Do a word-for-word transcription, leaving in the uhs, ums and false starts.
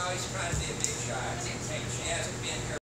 he's trying to be a big shot. She hasn't been here